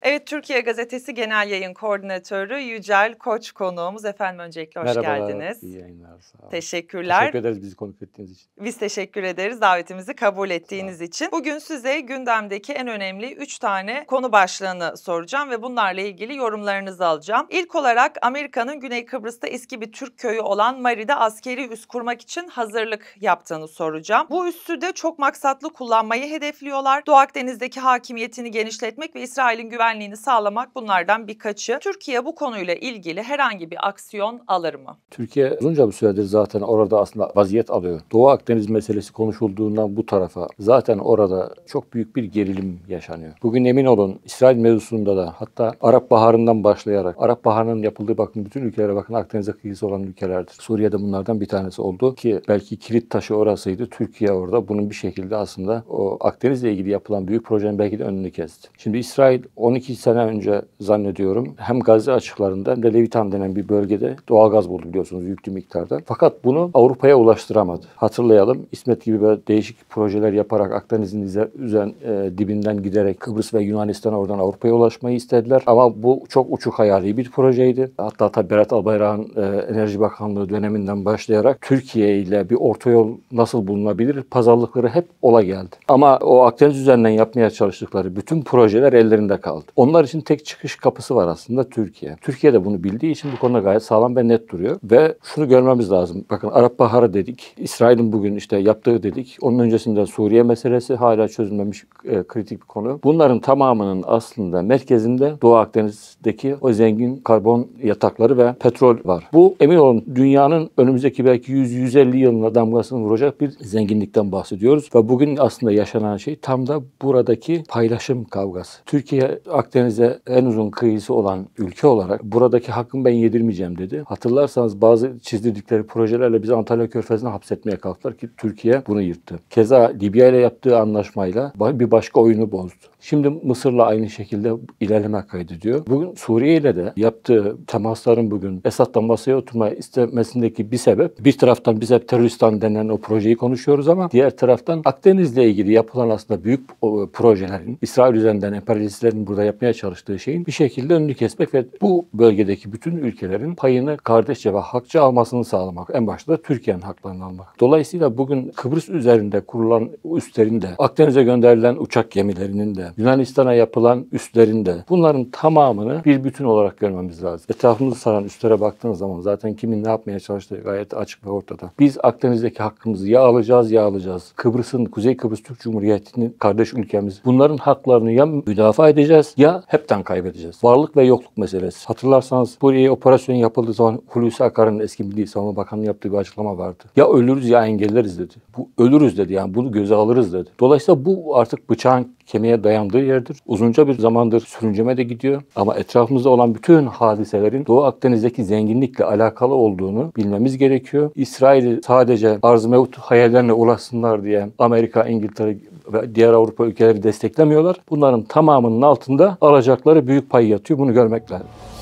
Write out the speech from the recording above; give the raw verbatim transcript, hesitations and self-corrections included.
Evet, Türkiye Gazetesi Genel Yayın Koordinatörü Yücel Koç konuğumuz. Efendim öncelikle hoş Merhabalar, geldiniz. iyi yayınlar, sağ olun. Teşekkürler. Teşekkür ederiz bizi konuk ettiğiniz için. Biz teşekkür ederiz davetimizi kabul Sağ olun. ettiğiniz için. Bugün size gündemdeki en önemli üç tane konu başlığını soracağım ve bunlarla ilgili yorumlarınızı alacağım. İlk olarak Amerika'nın Güney Kıbrıs'ta eski bir Türk köyü olan Mari'de askeri üs kurmak için hazırlık yaptığını soracağım. Bu üssü de çok maksatlı kullanmayı hedefliyorlar. Doğu Akdeniz'deki hakimiyetini genişletmek ve İsrail'in güvenliğini sağlamak bunlardan birkaçı. Türkiye bu konuyla ilgili herhangi bir aksiyon alır mı? Türkiye uzunca bir süredir zaten orada aslında vaziyet alıyor. Doğu Akdeniz meselesi konuşulduğundan bu tarafa zaten orada çok büyük bir gerilim yaşanıyor. Bugün emin olun İsrail mevzusunda da hatta Arap Baharı'ndan başlayarak Arap Baharı'nın yapıldığı bakın bütün ülkelere bakın Akdeniz'e kıyısı olan ülkelerdir. Suriye'de bunlardan bir tanesi oldu ki belki kilit taşı orasıydı. Türkiye orada bunun bir şekilde aslında o Akdeniz'le ilgili yapılan büyük projenin belki de önünü kesti. Şimdi İsrail on iki sene önce zannediyorum hem Gazze açıklarında hem de Levitan denen bir bölgede doğalgaz buldu biliyorsunuz yüklü miktarda. Fakat bunu Avrupa'ya ulaştıramadı. Hatırlayalım İsmet gibi böyle değişik projeler yaparak Akdeniz'in üzen, e, dibinden giderek Kıbrıs ve Yunanistan'a oradan Avrupa'ya ulaşmayı istediler. Ama bu çok uçuk hayali bir projeydi. Hatta tabii Berat Albayrak'ın e, Enerji Bakanlığı döneminden başlayarak Türkiye ile bir orta yol nasıl bulunabilir? Pazarlıkları hep ola geldi. Ama o Akdeniz üzerinden yapmaya çalıştıkları bütün projeler ellerinde kaldı. Onlar için tek çıkış kapısı var aslında Türkiye. Türkiye de bunu bildiği için bu konuda gayet sağlam ve net duruyor. Ve şunu görmemiz lazım. Bakın Arap Baharı dedik. İsrail'in bugün işte yaptığı dedik. Onun öncesinde Suriye meselesi hala çözülmemiş e, kritik bir konu. Bunların tamamının aslında merkezinde Doğu Akdeniz'deki o zengin karbon yatakları ve petrol var. Bu emin olun dünyanın önümüzdeki belki yüz yüz elli yılına damgasını vuracak bir zenginlikten bahsediyoruz. Ve bugün aslında yaşanan şey tam da buradaki paylaşım kavgası. Türkiye Akdeniz'e en uzun kıyısı olan ülke olarak buradaki hakkımı ben yedirmeyeceğim dedi. Hatırlarsanız bazı çizdirdikleri projelerle bizi Antalya Körfezi'ne hapsetmeye kalktılar ki Türkiye bunu yırttı. Keza Libya ile yaptığı anlaşmayla bir başka oyunu bozdu. Şimdi Mısır'la aynı şekilde ilerleme kaydediyor. Bugün Suriye ile de yaptığı temasların bugün Esad'la masaya oturma istemesindeki bir sebep bir taraftan biz hep teröristan denen o projeyi konuşuyoruz ama diğer taraftan Akdeniz'le ilgili yapılan aslında büyük o, projelerin İsrail üzerinden emperyalistlerin burada yapmaya çalıştığı şeyin bir şekilde önünü kesmek ve bu bölgedeki bütün ülkelerin payını kardeşçe ve hakça almasını sağlamak. En başta da Türkiye'nin haklarını almak. Dolayısıyla bugün Kıbrıs üzerinde kurulan üslerin de Akdeniz'e gönderilen uçak gemilerinin de Yunanistan'a yapılan üslerin de bunların tamamını bir bütün olarak görmemiz lazım. Etrafımızı saran üstlere baktığınız zaman zaten kimin ne yapmaya çalıştığı gayet açık ve ortada. Biz Akdeniz'deki hakkımızı ya alacağız ya alacağız. Kıbrıs'ın, Kuzey Kıbrıs Türk Cumhuriyeti'nin kardeş ülkemiz. Bunların haklarını ya müdafaa edeceğiz ya hepten kaybedeceğiz. Varlık ve yokluk meselesi. Hatırlarsanız buraya operasyon yapıldığı zaman Hulusi Akar'ın eski Milli Savunma Bakanı'nın yaptığı bir açıklama vardı. Ya ölürüz ya engelleriz dedi. Bu ölürüz dedi yani bunu göze alırız dedi. Dolayısıyla bu artık bıçağın kemiğe dayandığı yerdir. Uzunca bir zamandır sürünceme de gidiyor. Ama etrafımızda olan bütün hadiselerin Doğu Akdeniz'deki zenginlikle alakalı olduğunu bilmemiz gerekiyor. İsrail'i sadece arz-ı mevut hayallerine ulaşsınlar diye Amerika, İngiltere ve diğer Avrupa ülkeleri desteklemiyorlar. Bunların tamamının altında alacakları büyük pay yatıyor. Bunu görmek lazım.